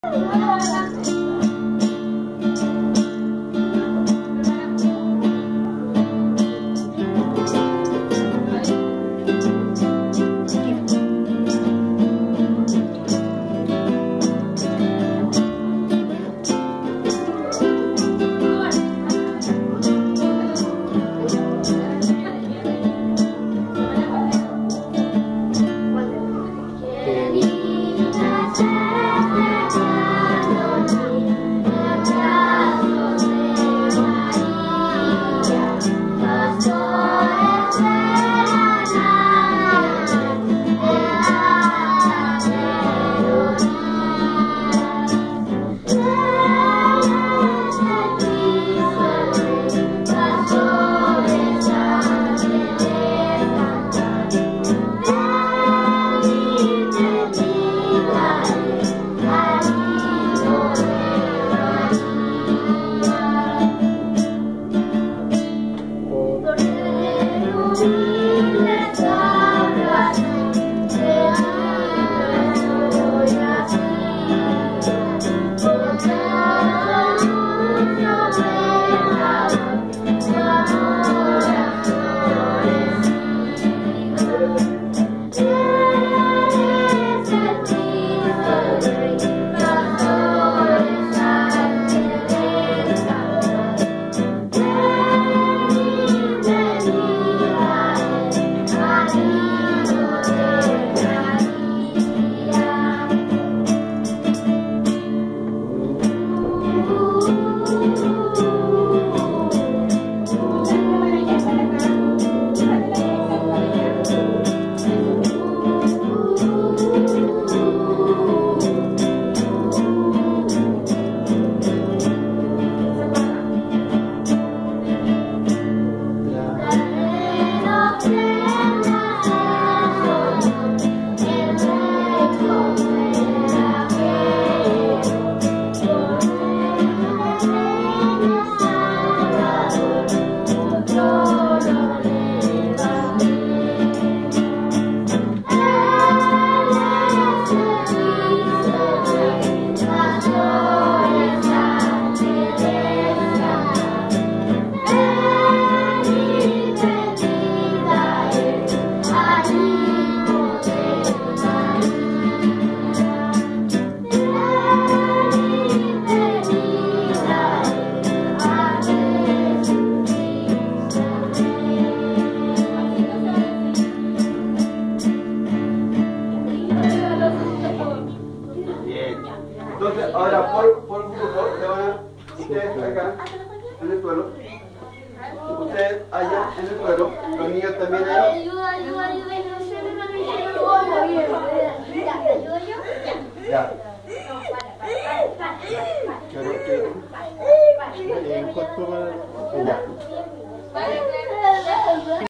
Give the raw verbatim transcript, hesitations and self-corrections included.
Ahora, por, por grupo, le van a, ustedes acá, en el suelo, ustedes allá, en el suelo, los niños también allá. Ayuda, ayuda, ayuda, no sé, no me ¿ayudo yo? Ya. Creo que en cuanto a...